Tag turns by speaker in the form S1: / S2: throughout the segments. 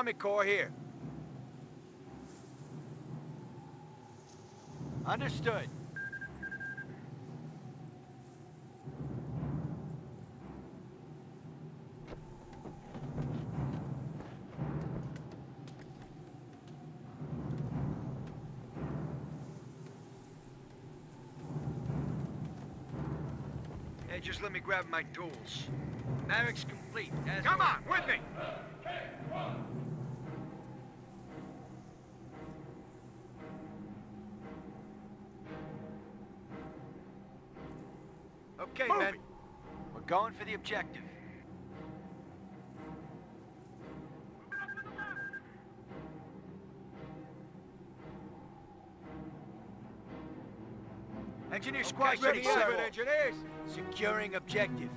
S1: Army Corps here. Understood. Hey, just let me grab my tools. Barracks complete. Come on, with me! Okay, men. We're going for the objective. Engineer squad ready, sir. Engineers. Securing objective.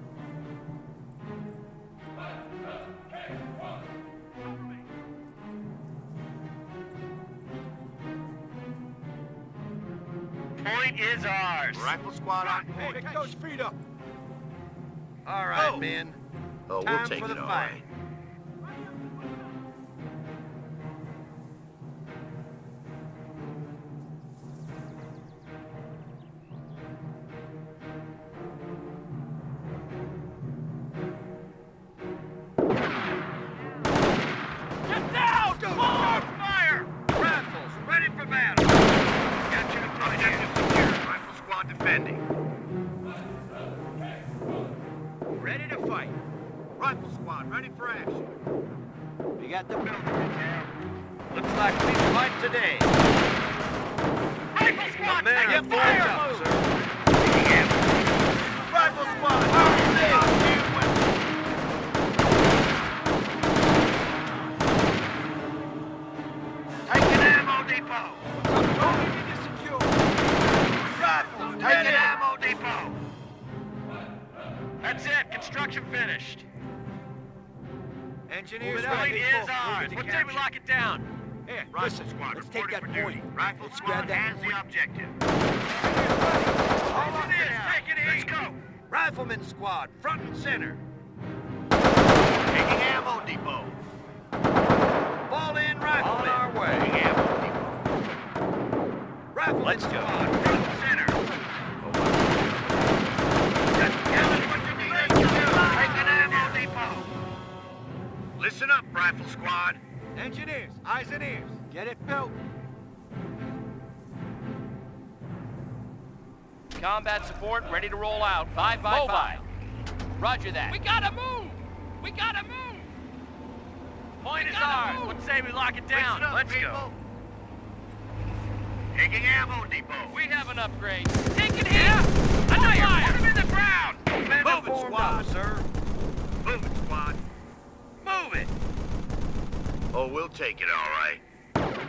S2: Point is ours.
S3: Rifle squad on point.
S1: Pick those feet up.
S3: All right, men.
S4: Oh,
S3: Time
S4: we'll take
S3: for
S4: it
S3: the
S4: all
S3: fight.
S4: right.
S2: Get down! Forward fire!
S3: Rifles, ready for battle.
S2: Capture the
S3: Objective secure. Rifle squad defending.
S1: Ready to fight.
S3: Rifle squad, ready for action.
S1: We got the building in town.
S3: Looks like we fight today.
S2: Rifle squad,
S3: Men
S2: take
S3: are
S2: a
S3: full
S2: fire
S3: up,
S2: move!
S3: sir. Rifle squad, taking ammo depot.
S1: We need to secure.
S3: Rifles, taking ammo depot.
S2: That's it. Construction finished.
S1: Engineers
S2: Point
S1: ready.
S2: is ours. What say we lock it down?
S1: Here,
S3: Rifle
S1: listen,
S3: squad,
S1: let's take
S3: reporting
S1: that
S3: for duty.
S1: point.
S3: Rifle
S1: Let's
S3: squad
S1: grab that
S3: has the objective.
S2: Engineers, take it easy.
S3: Let's go. Rifleman squad, front and center. Taking ammo depot. Fall in rifleman. On our way. Taking ammo depot. Rifleman
S4: Let's go.
S3: squad, front and center. Just tell us what you need us to do. Taking ammo depot. Listen up, rifle squad.
S1: Engineers, eyes and ears. Get it built.
S5: Combat support ready to roll out. 5 by 5. Roger that.
S2: We gotta move! We gotta move! Point is ours. What say we lock it down?
S3: Listen up,
S2: Let's
S3: people.
S2: go.
S3: Taking ammo depot.
S5: We have an upgrade.
S2: Take it here! Under fire! Put him in the ground!
S3: Men
S1: Move it,
S3: formed
S1: squad.
S3: up, sir. Move it, squad.
S2: Move it!
S4: Oh, we'll take it all right.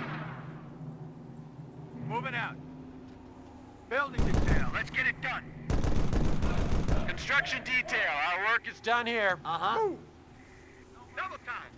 S1: Moving out. Building detail.
S3: Let's get it done.
S2: Construction detail. Our work is done here.
S1: Uh-huh.
S3: Double time.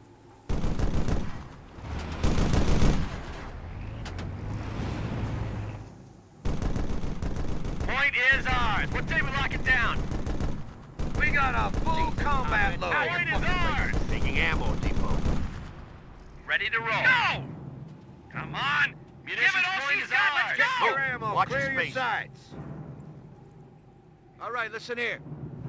S2: Point is ours. What say we lock it down?
S3: We got a full combat load.
S2: Point is ours.
S3: Taking ammo depot.
S2: Ready to roll. Go! Come on! Munitions
S3: Give it all
S2: point
S3: she's
S2: is
S3: got,
S2: ours.
S3: let's go! Your ammo,
S4: Watch your
S3: clear your
S4: space.
S3: sights.
S1: All right, listen here.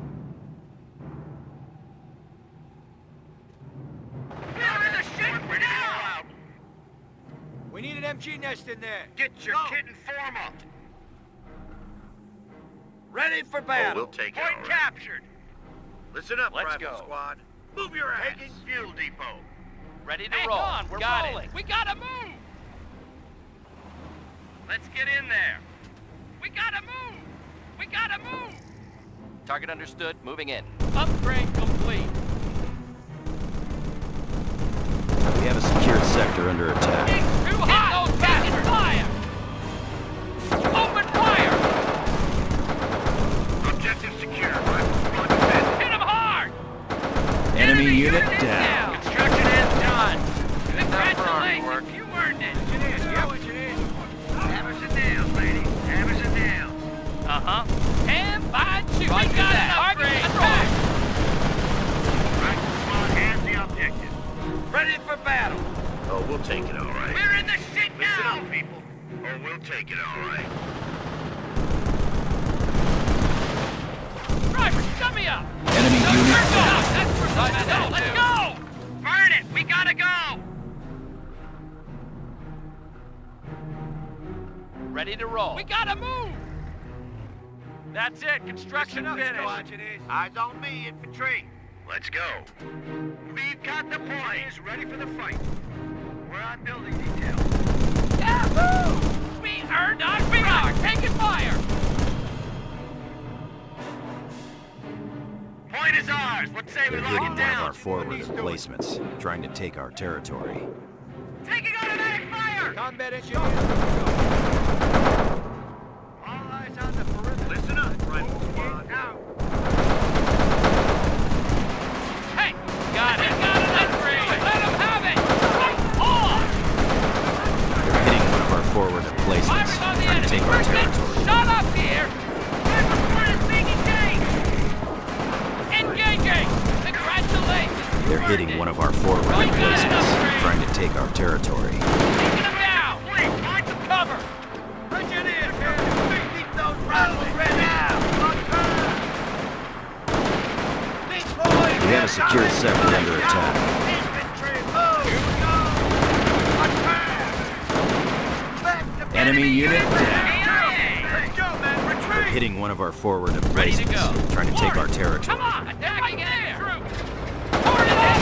S2: We're in the shit
S3: Ready to
S2: now!
S3: roll out.
S1: We need an MG nest in there.
S3: Get your
S1: Go.
S3: kit and form up. Ready for
S4: Oh,
S3: battle.
S4: we'll take it all
S2: Point
S4: right.
S2: captured.
S3: Listen up,
S5: Let's
S3: rifle
S5: go.
S3: squad. Move your ass. Taking fuel depot.
S5: Ready to
S2: Hang
S5: roll.
S2: on, we're
S5: Got
S2: rolling.
S5: it.
S2: We gotta move. Let's get in there. We gotta move. We gotta move.
S5: Target understood. Moving in. Upgrade complete.
S6: We have a secured sector under attack.
S2: It's too hot. Those bastards. Fire. Open fire.
S3: Objective secure. Rifle squad defending.
S2: Hit them hard.
S6: Enemy unit
S2: is
S6: down.
S2: Construction is done.
S5: Army work.
S2: Congratulations. You earned it.
S1: Engineers, go, engineers.
S3: Hammers and nails, ladies. Hammers and nails.
S5: Uh-huh.
S2: Stand by and shoot.
S5: Roger
S2: We got
S5: that.
S2: an upgrade.
S3: Rifle squad has the objective. Ready for battle.
S4: Oh, we'll take it all right.
S3: We're in the shit
S4: Listen
S3: now.
S4: up, people. Oh, we'll take it all right.
S2: Driver, shut me up!
S6: Enemy unit down.
S2: That's where let's go! Let's go!
S3: Burn it. We gotta go.
S5: Ready to roll.
S2: We gotta move!
S5: That's it. Construction finished.
S3: Eyes on me, infantry.
S4: Let's go.
S3: We've got the points.
S1: Ready for the fight. We're on building detail.
S2: Yahoo! We earned our We are taking fire!
S3: Point is ours. What say we
S6: They're
S3: lock
S6: hitting
S3: it
S6: one of our
S3: down?
S6: forward emplacements, trying to take our territory.
S3: Taking automatic fire.
S1: Combat engineers. All eyes on the perimeter.
S3: Listen up, rifle squad.
S1: Now.
S2: Hey! Got it! Got it! Let's do it! Let them have it! Right on!
S6: They're hitting one of our forward emplacements,
S2: Fire on the
S6: trying to
S2: enemy!
S6: take our
S2: We're getting
S6: territory.
S2: shot up here! Transport is being engaged! Engaging! Congratulations! You
S6: They're
S2: earned
S6: hitting
S2: it.
S6: one of our forward
S2: Oh, you got it,
S6: emplacements,
S2: upgrade.
S6: trying to take our territory.
S2: Taking them down!
S3: Please, find some
S2: Cover!
S3: engineers here. Keep those rifles ready now.
S6: We have a secured sector under attack.
S3: Infantry, move. Here we go. Attack. Back to
S6: Enemy unit down.
S3: Let's go, man.
S6: They're
S3: Retreat.
S6: hitting one of our forward
S2: Ready to
S6: emplacements,
S2: go.
S6: trying to take our
S2: Come
S6: territory.
S2: on! Attacking enemy troops! Forward ahead!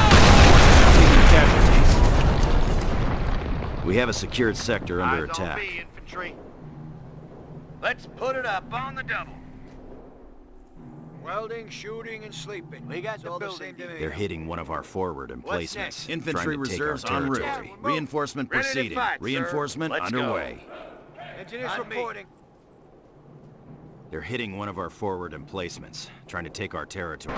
S6: Taking casualties. We have a secured sector under
S3: Eyes
S6: attack.
S3: on me, infantry. Let's put it up on the double.
S1: Welding, shooting, and sleeping.
S3: We got
S1: It's
S3: the
S1: all
S3: building
S1: same to me.
S6: They're hitting one of our forward
S3: next?
S6: emplacements,
S7: Infantry
S6: trying to take our
S7: reserves en route.
S6: territory.
S1: Yeah, we're
S7: Reinforcement
S3: Ready to
S7: proceeding.
S3: fight, sir.
S7: Reinforcement
S3: Let's go.
S7: underway.
S1: Engineers
S3: On me.
S1: reporting.
S6: They're hitting one of our forward emplacements, trying to take our territory.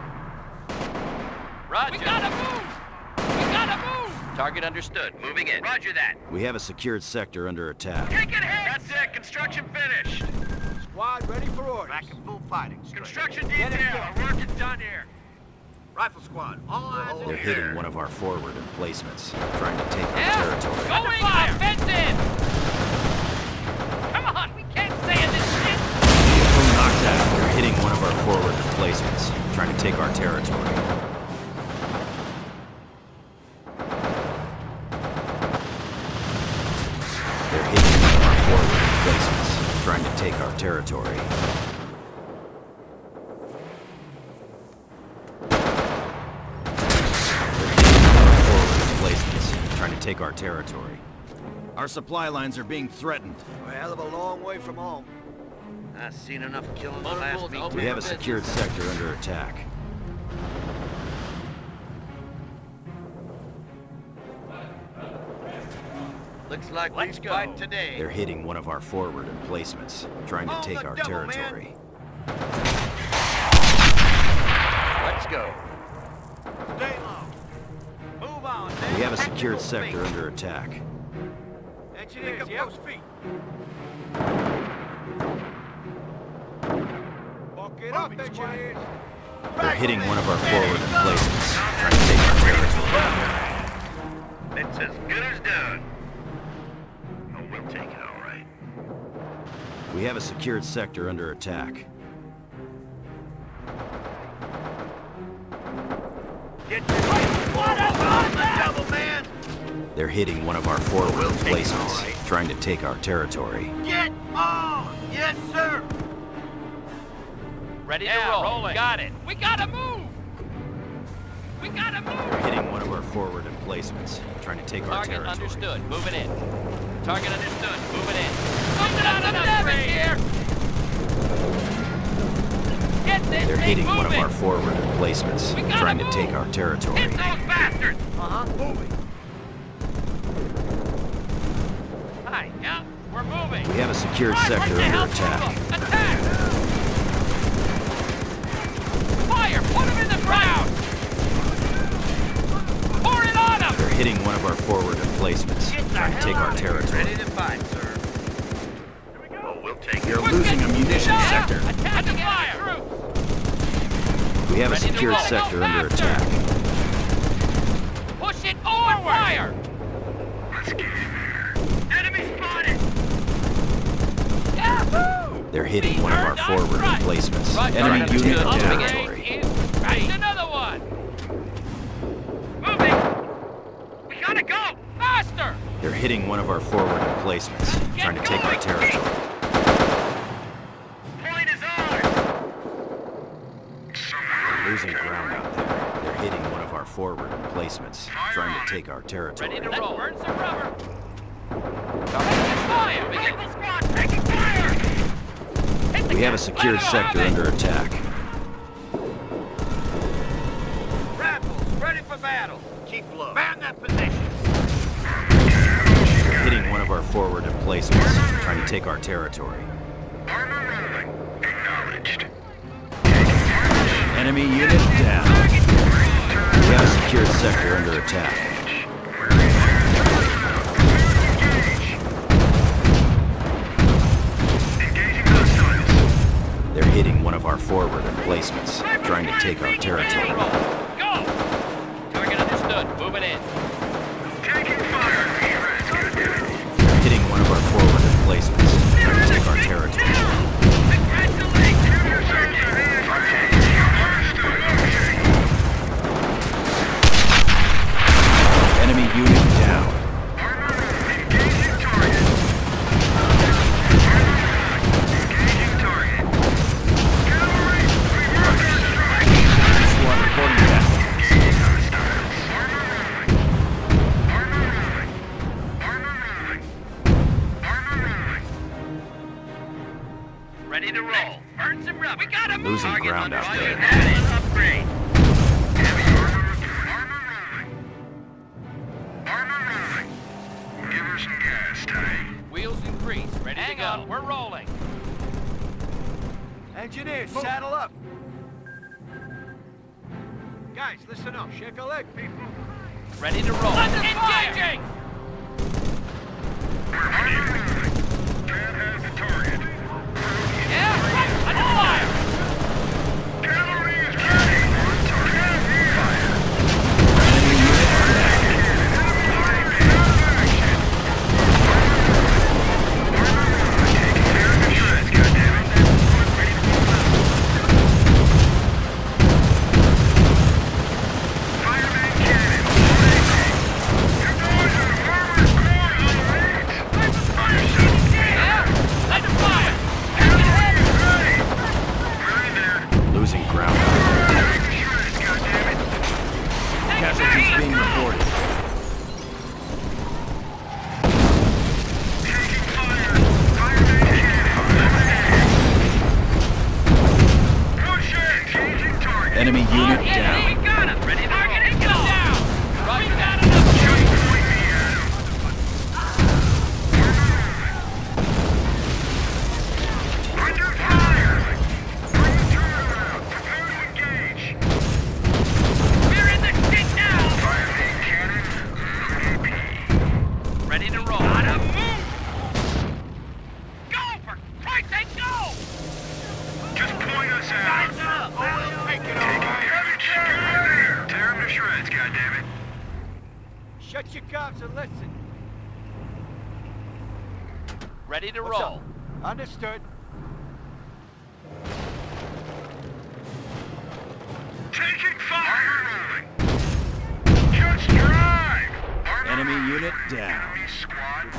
S5: Roger.
S2: We gotta move! We gotta move!
S5: Target understood. Moving in.
S3: Roger that.
S6: We have a secured sector under attack.
S3: Take it ahead.
S5: That's it. Construction finished.
S1: Squad ready for orders.
S3: Back in full fighting. straight.
S5: Construction
S1: Get it
S5: detail.
S1: done.
S5: Our work is done here.
S3: Rifle squad, all eyes in
S6: They're
S3: the
S6: hitting
S3: air.
S6: one of our forward emplacements, trying to take our
S2: Yeah!
S6: territory.
S2: Going offensive! Come on, we can't stay in this shit!
S6: Vehicle knocked out. They're hitting one of our forward emplacements, trying to take our territory. They're hitting one of our forward emplacements, trying to take our territory. Trying to take our territory.
S7: Our supply lines are being threatened.
S1: We're a hell of a long way from home.
S3: I've seen enough killing to
S5: Motor
S3: last
S5: pools
S3: me.
S5: open.
S6: We have a secured sector under attack.
S3: Looks like
S5: Let's
S3: we
S5: go.
S3: fight today.
S6: They're hitting one of our forward emplacements, trying to
S3: On
S6: take
S3: the
S6: our
S3: double, man.
S6: territory.
S5: Let's go.
S3: Stay low. Move on, man.
S6: We have a secured
S3: Tactical
S6: sector
S3: feet.
S6: under attack.
S1: Engineers,
S3: Pick
S1: yep.
S3: up those feet.
S1: Buck it up, engineers.
S6: They're hitting one of our forward emplacements, trying to take our territory.
S4: It's as good as done. Oh, we'll take it all right.
S6: We have a secured sector under attack.
S3: Get your squad up on the double, man.
S6: They're hitting one of our forward
S4: We'll take it,
S6: emplacements,
S4: all right.
S6: trying to take our territory.
S3: Get on. Yes, sir.
S5: Ready
S2: Yeah,
S5: to roll.
S2: rolling.
S5: Got it.
S2: We gotta move! We gotta
S6: They're
S2: move!
S6: hitting one of our forward emplacements, trying to take our
S5: Target
S6: territory.
S5: understood. Moving in. Target understood. Moving in.
S2: Something on the damage here! Get this
S6: They're
S2: thing
S6: hitting one of
S2: moving!
S6: our forward emplacements,
S2: We gotta
S6: trying to
S2: move.
S6: take our territory.
S2: Hit those bastards!
S3: Moving.
S2: Hi, yeah, we're moving!
S6: We have a secured
S2: Right,
S6: sector
S2: right to
S6: under
S2: help
S6: attack.
S2: move 'em. Attack! Fire! Put them in the ground! Pour it on them!
S6: They're hitting one of our forward emplacements,
S3: Get the
S6: trying to
S3: hell
S6: take
S3: out
S6: our
S3: of here.
S6: territory.
S3: Ready to fight, sir.
S4: Oh, we'll take
S7: We
S4: it.
S7: are losing a munitions
S2: Yeah,
S7: sector.
S2: attacking fire! Troops!
S6: We have a
S2: Ready to
S6: secured
S2: roll.
S6: sector
S2: Go
S6: under
S2: faster.
S6: attack.
S2: Push it
S3: Enemy spotted!
S2: Yahoo!
S6: They're hitting one of our forward emplacements. Enemy
S2: Roger.
S6: unit
S2: Good.
S6: territory.
S2: Right. Another one!
S3: Moving! We gotta go!
S2: Faster!
S6: They're hitting one of our forward emplacements, trying to take our territory.
S3: Point is ours!
S6: We're losing ground out there. They're hitting one of our forward emplacements, trying to take our territory.
S2: Ready to roll. Burn some rubber. Taking fire!
S3: Rifle squad taking fire!
S2: Hit the
S6: We have a
S2: gas.
S6: secured
S2: Let 'em
S6: sector
S2: have it.
S6: under attack.
S3: Rifles ready for battle! Keep low. Man that position!
S6: Hitting one of our forward emplacements, trying to take our territory.
S4: Acknowledged.
S6: Enemy unit down. We have a secured sector under attack.
S4: Engaging hostiles.
S6: They're hitting one of our forward emplacements, trying to take our territory.
S2: Go! Target understood. Moving in.
S4: Taking fire.
S6: Hitting one of our forward emplacements, trying to take our territory. Enemy unit down.
S4: Engaging target. Engaging target. Cavalry, reverse our strike.
S6: Squad reporting back.
S4: Engaging hostiles. Armor moving. Armor moving. Armor moving.
S2: Ready to roll. Burn some rubber. We got him.
S6: Losing ground out there.
S2: Upgrade.
S4: Heavy armor. Armor moving. Armor moving. Give her some gas, Ty.
S2: Wheels increase. Ready to go. We're rolling.
S1: Engineers, saddle up. Guys, listen up. Shake a leg, people.
S2: Ready to roll. Engaging!
S4: Armor moving. Cat has the target.
S2: Yeah, under fire!
S4: Cavalry is ready. On target. Fire.
S6: Enemy unit down.
S2: Yeah, under fire!
S6: Losing ground out there. Casualties being reported. Enemy unit down.
S2: We got him! Ready to roll. Get down! Roger that.
S4: Under fire! Bring turnaround. Prepare to engage.
S2: We're in the shit now!
S4: Fire main cannon. AP.
S2: Ready to roll. Gotta move! Go for Christ's sake, go!
S4: Just point us out.
S3: Take it
S4: Tear him to shreds, goddammit.
S1: Shut your gobs and listen.
S2: Ready to
S1: What's
S2: roll.
S1: up? Understood.
S4: Taking fire. Just drive.
S6: Enemy unit down.
S4: Enemy squad.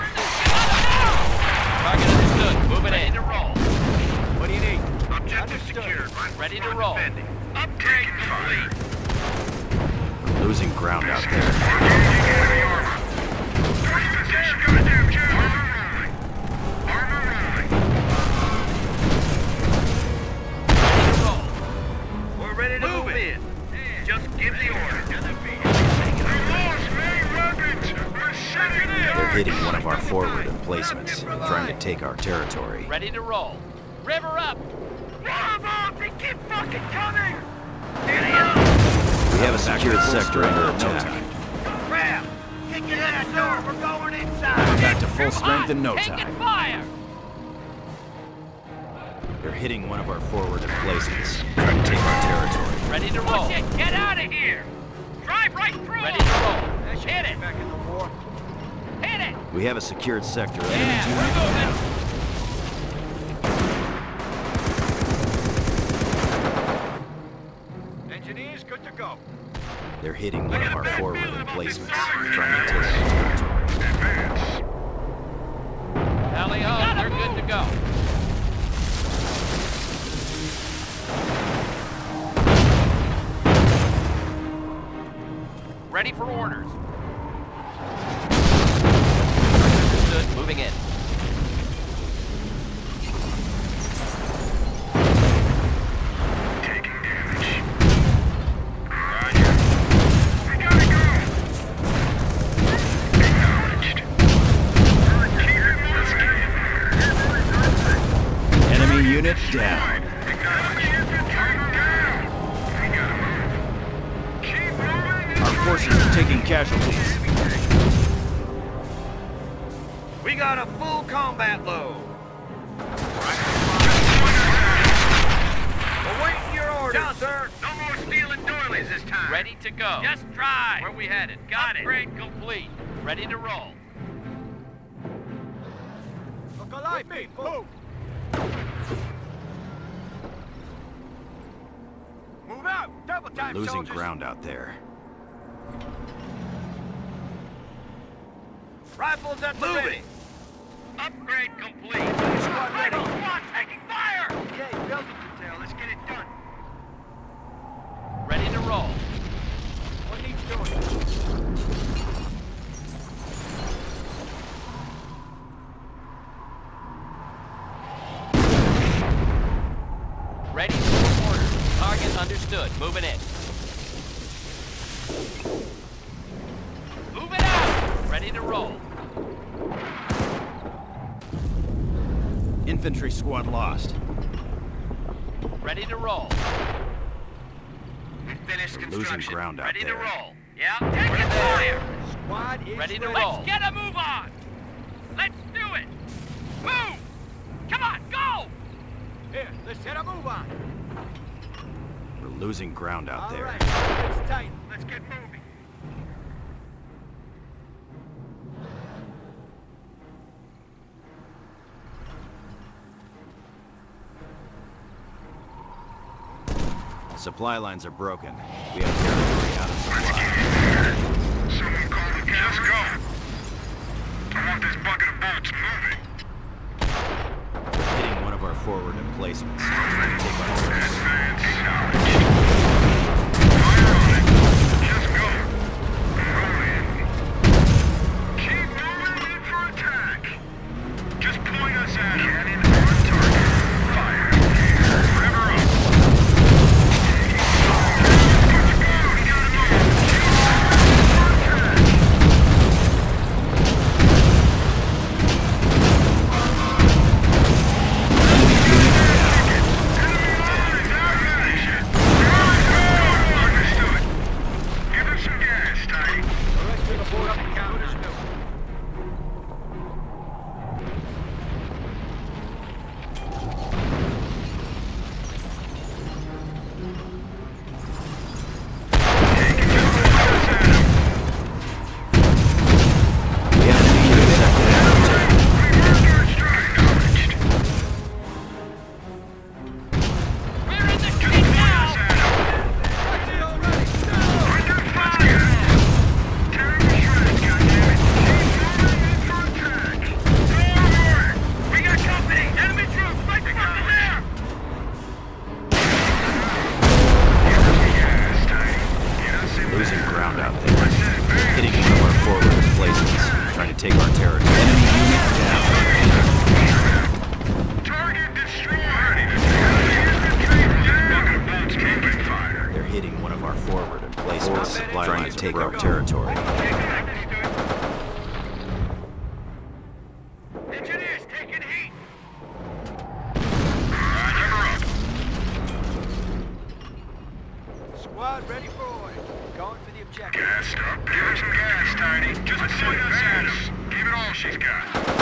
S2: Target understood. Moving in. Ready to roll.
S1: What do you need?
S4: Objective
S1: Understood.
S4: secured.
S2: Ready to roll.
S4: Upgrade fire.
S6: We're losing ground out there.
S4: Engaging heavy armor. Reposition, goddamn General. Armor moving.
S2: Ready to roll.
S3: We're ready to move in.
S4: Just give the order. We lost main weapons. We're setting it.
S6: They're hitting one of our forward emplacements, trying to take our territory.
S2: Ready to roll. River up.
S3: Bravo! They keep fucking coming!
S6: We have a secured sector under attack.
S3: Grab! Kick in that door! We're going inside!
S6: Back to full strength in no
S2: Taking
S6: time.
S2: fire.
S6: They're hitting one of our forward emplacements, trying to take our territory.
S2: Ready to roll. Get out of here. Drive right through. Ready to roll.
S1: That should
S2: Hit
S1: get
S2: it.
S1: back in the war.
S6: We have a secured sector.
S2: Yeah, we're moving.
S1: Engineers, good to go.
S6: They're hitting one of our forward emplacements, trying to take our territory.
S4: Advance.
S5: Tally ho, we're good to go. Ready for orders. Understood, moving in.
S4: Taking damage. Roger. We gotta go. Acknowledged. Keep it moving.
S6: Enemy unit down.
S4: Acknowledged. Turn down. We gotta move. Keep moving.
S7: Our forces are taking casualties.
S3: We got a full combat load. Awaiting your orders, sir.
S1: No more stealing doilies this time.
S5: Ready to go.
S2: Just drive.
S5: Where we headed?
S2: Got it.
S5: Upgrade complete. Ready to roll.
S1: Look alive, me. Move. Move out. Double time,
S6: Losing
S1: soldiers.
S6: ground out there.
S3: Rifles at the ready.
S2: Upgrade complete.
S1: Squad ready.
S2: Squad taking fire.
S1: Okay, building detail. Let's get it done.
S5: Ready to roll.
S1: What needs doing?
S5: Ready for orders. Target understood. Moving in. Moving out. Ready to roll.
S7: Infantry squad lost.
S5: Ready to roll.
S1: We finished construction.
S6: Losing ground out
S2: Ready to
S6: there.
S2: roll. Yeah, taking fire.
S1: Squad is
S5: Ready to
S2: Let's
S5: roll.
S2: get a move on. Let's do it. Move. Come on, go.
S1: Here, let's hit a move on.
S6: We're losing ground out
S1: All
S6: there.
S1: right, it's tight. Let's get moving.
S6: Supply lines are broken. We have territory out of supply.
S4: Someone call the gas. Go. I want this bucket of bolts moving.
S6: We're hitting one of our forward emplacements, trying to take our territory.
S4: Advance. Acknowledged. Fire on it. Just go. Roll in. Keep moving in for attack. Just point us at cannon on target. Fire. River up.
S6: Losing ground out there. Hitting one of our forward emplacements, trying to take our territory. Enemy unit down.
S4: Target destroyed. Taking fire.
S6: They're hitting one of our forward emplacements, trying to take our territory.
S1: Engineers taking heat. Squad ready for orders. Going for the objective.
S4: Gas up. Give her some gas, Tiny. Just point us at us. Give it all she's got.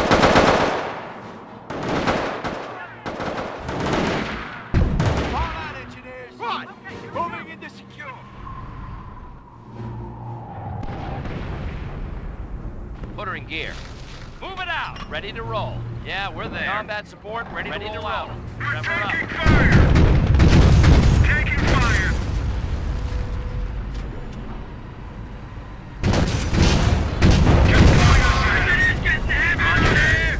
S1: Fall out, engineers. Run! Moving into secure.
S5: Put her in gear.
S2: Move it out. Ready to roll. Yeah, we're there. Combat support ready to roll out.
S4: We're
S2: Trevor up.
S4: taking fire! Taking fire! Just point us at it! It's getting heavy here!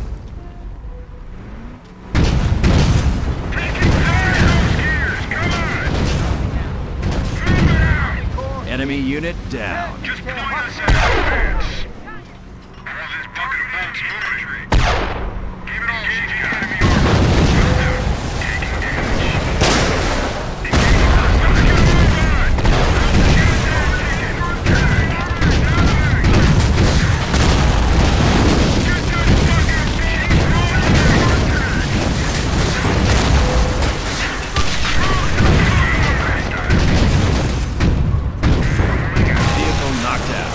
S4: Taking fire! Those gears! Come on! Move it out!
S7: Enemy unit down.
S4: Just point us at it! All this bucket of bolts moving. Keep it all engaging enemy armor. Taking damage. Engaging hostiles. Get a move on! Get down, taking on attack! Get those fucking bolts rolling into attack!
S7: Vehicle knocked out.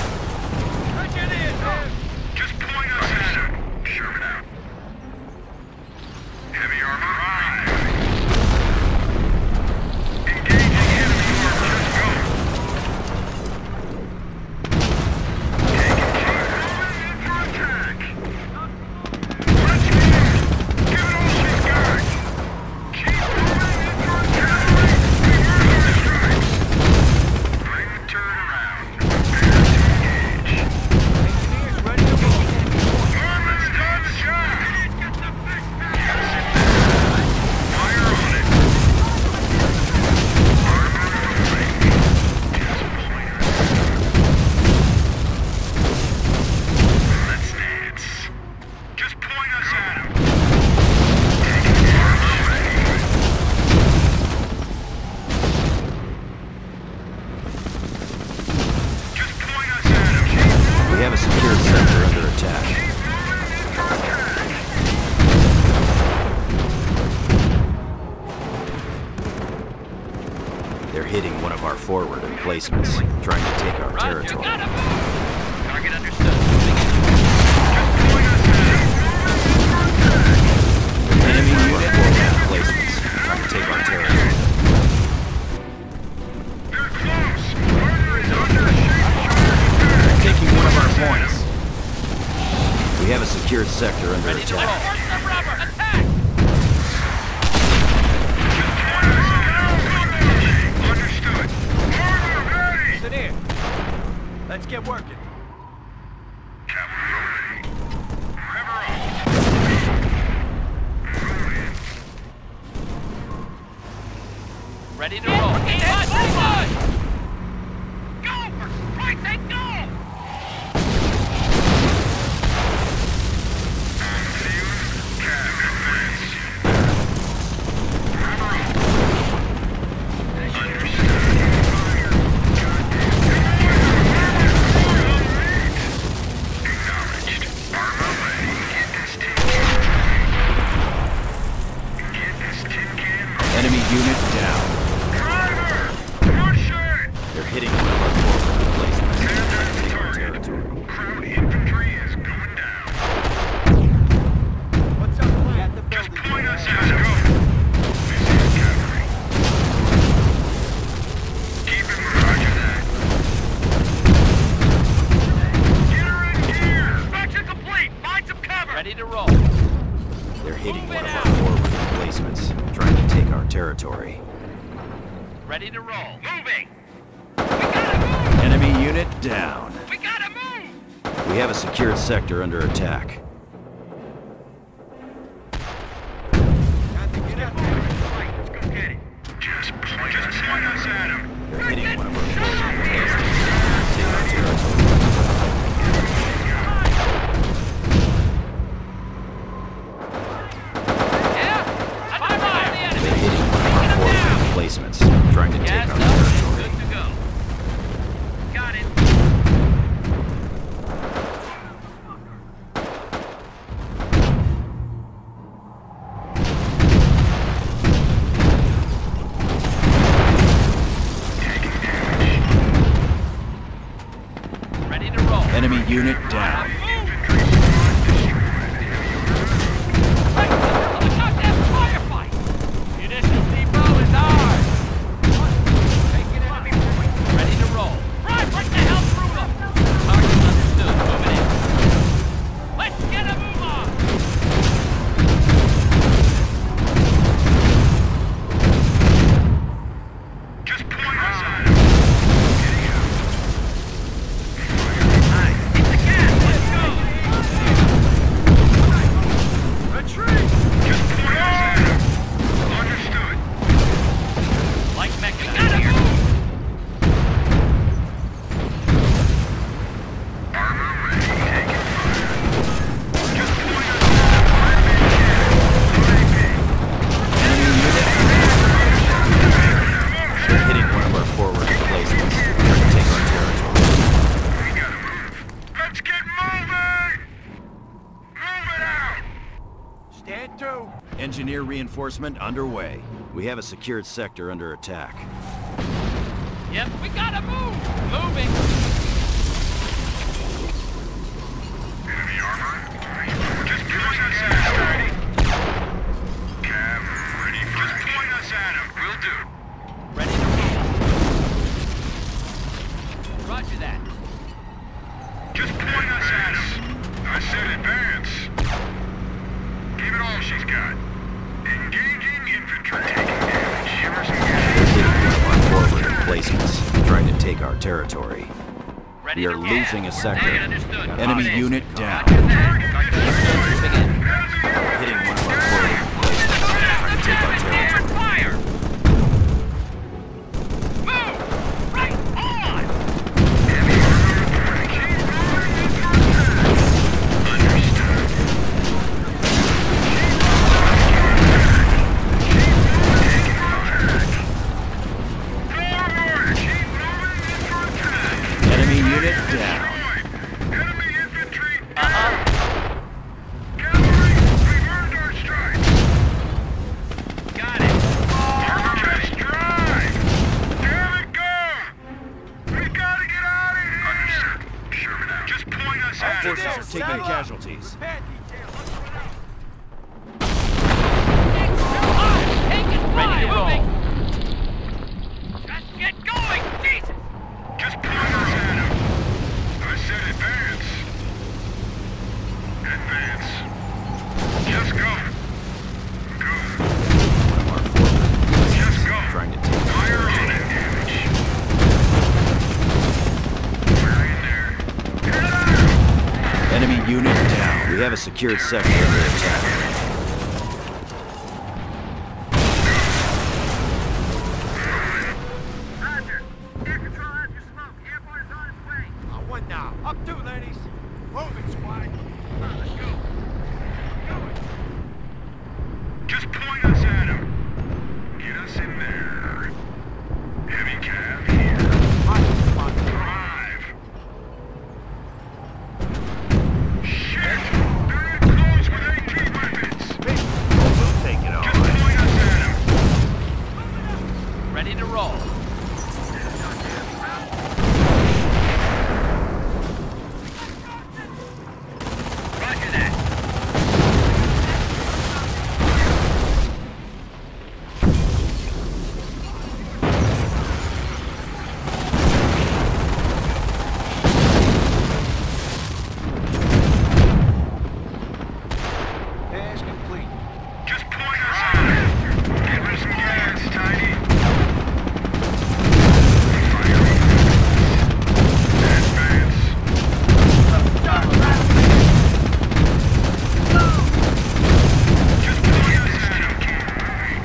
S4: Just point us at him. Shove it out. Heavy armor high. Engaging enemy armor. Just go. Taking fire. Moving in for attack. Let's move. Give it all she's got. Keep moving in for attack. Reverse our strikes. Bring the turret around. Prepare to engage. Armor's done the job! Get the big pack! Fire on it! Armor moving. Just point us. Let's dance. Just point us at him. Taking armor ready. Just point us at him. Keep moving.
S6: We have a secured sector under attack.
S4: Keep moving in for attack.
S6: They're hitting one of our forward emplacements, trying to take our
S2: Roger,
S6: territory.
S2: gotta move. Target understood.
S4: Just point us at him.
S6: Enemy unit forward emplacements, trying to take our territory.
S4: They're close. Armor is under a shape-charge attack.
S6: Taking one of our points. We have a secured sector under
S2: Ready to roll.
S6: attack.
S2: Force the rubber. Attack.
S4: Just point us at him. Understood. Armor ready.
S1: Sit in. Let's get working.
S4: Cavalry ready. Rever up. Move in.
S2: Ready to roll. Move on. Go for Christ's sake, go.
S4: On field, cab advance. Rever up. Understood. Fire. Goddamn. Acknowledged. Armor ready. Get this tin can. Get this tin can moving.
S7: Enemy unit down.
S4: Driver! Push it!
S6: They're hitting one of our forward emplacements,
S4: Man
S6: trying to
S4: down
S6: take our
S4: target.
S6: territory.
S4: Crown infantry is going down.
S1: What's up, plan?
S4: Just point us at him. This is cavalry. Keep him, roger that. Get her in gear!
S2: Inspection complete. Find some cover. Ready to roll.
S6: They're hitting
S2: Move
S6: one
S2: it
S6: of
S2: out.
S6: our forward emplacements, trying to take our territory.
S2: Ready to roll. Moving. We gotta move.
S7: Enemy unit down.
S2: We gotta move.
S6: We have a secured sector under attack.
S1: Time to get up. Right, let's go get it.
S4: Just point us at him.
S6: They're hitting one of our forward emplacements, trying to take our territory.
S2: Yeah. Bye bye.
S6: They're hitting one of our forward emplacements, trying to take
S2: Gas
S6: our
S2: up.
S6: territory.
S2: Good to go. Got it.
S3: 2.
S7: Engineer reinforcement underway.
S6: We have a secured sector under attack.
S2: Yep, we gotta move! Moving!
S4: Heavy armor? Just point us at him, ready? Cav, ready for Just point us at him. Will do.
S2: Ready to roll. Roger that.
S4: Just point us at him. I said advance. Give it all she's got. Engaging infantry. Taking damage. Give her some
S6: Our forward emplacements, trying to take our territory.
S2: Ready
S6: We are
S2: to roll.
S6: losing a sector.
S2: Hey, understood.
S7: Enemy
S2: Roger.
S7: unit down.
S2: Roger that. Moving in.
S6: Hitting one of our forward emplacements, trying to take our territory.
S2: Fire! Move! Right on!
S4: heavy armor reporting. Keep moving into attack. Understood. Keep moving into attack. Forward! Keep moving into attack.
S7: Enemy unit down.
S4: Enemy infantry.
S2: Uh-huh.
S4: Cavalry, we've earned our stripes.
S2: Got it.
S4: Just drive. Damn it, go. We gotta get out of here. Understood. Sherman out. Just point us at him.
S7: Forces are taking casualties.
S2: Ready to roll. Just get going! Jesus!
S4: Just point us at him. I said advance. Advance. Just go. Go.
S6: One of our forward
S4: Just go.
S6: emplacements, trying to take our
S4: Fire on
S6: territory.
S4: it, damage. We're in there. Get out!
S7: Enemy unit down.
S6: We have a secured sector under attack.
S1: Roger. Air control has your smoke. Airborne is on its way.
S3: What now? Up 2, ladies. Move it, squad.
S1: Let's go.
S4: Just point us at him. Get us in there. Heavy cav here. Drive. Shit! They're in close with AT weapons.
S7: We'll take it
S4: Just point us at him.
S2: Ready to roll. Roger that.
S3: Pass complete.
S4: Just point us at him. Give her some gas, Tiny. Firing. Advance. Just point us at him. Keep moving.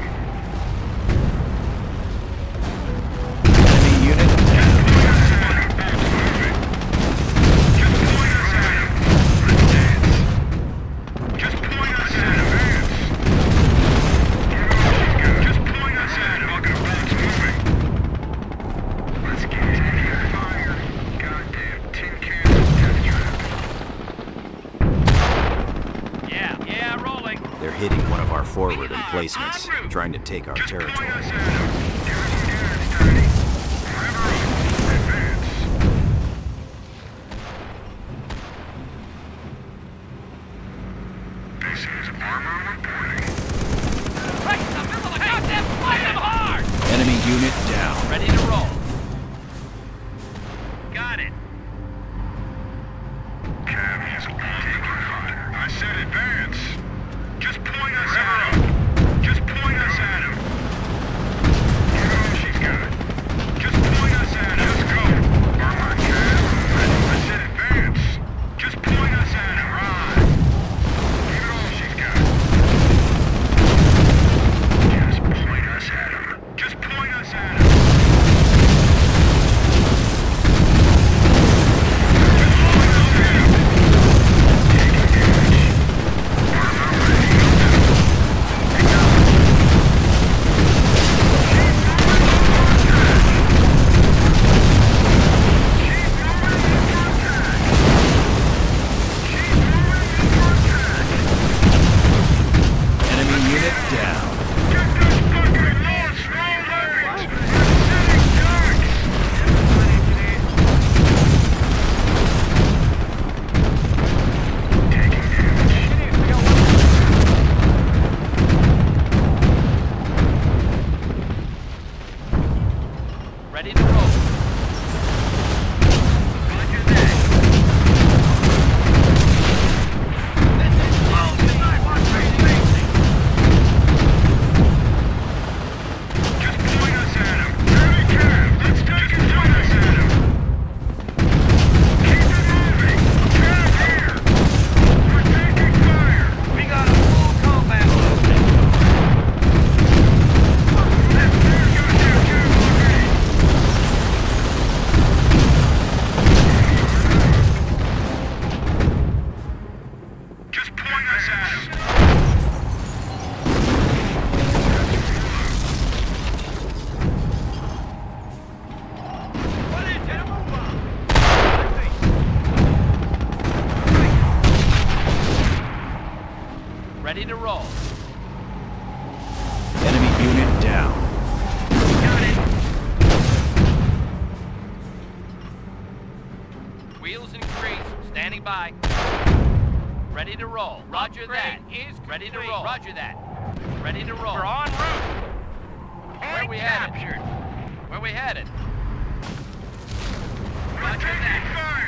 S7: Enemy unit down.
S4: Point us at him. Bolt's moving. Just point us at him. Let's dance. Just point us at him. Just point us at him. Look at bolt's moving. Let's get in here. Fire. Goddamn tin cans of death trap.
S2: Yeah, rolling.
S6: They're hitting one of our forward emplacements, trying to take our
S4: Just point
S6: territory.
S4: us at him. Give us some gas, Tiny. Forever up. Advance. This is armor reporting.
S2: Right in the middle of the goddamn fight them hard!
S7: Enemy unit down.
S2: Ready to roll. Got it.
S4: Cav is taking hot. I said advance. Just point us at him. Just point us at him. Give her all she's got. Just point us at him. Let's go. Armor, Cav. I said advance. Just point us at him. Ride. Give it all she's got. Just point us at him. Just point us at him. Just point us at him. Taking damage.
S5: Ready to roll.
S7: Enemy unit down.
S2: Got it.
S5: Wheels increase. Standing by. Ready to roll. Roger that.
S2: Is
S5: Ready to
S2: complete.
S5: roll. Roger that. Ready to roll.
S2: We're en route.
S5: Where we headed?
S3: captured.
S5: Where we headed?
S4: We're
S5: Roger
S4: taking
S5: that.
S4: fire!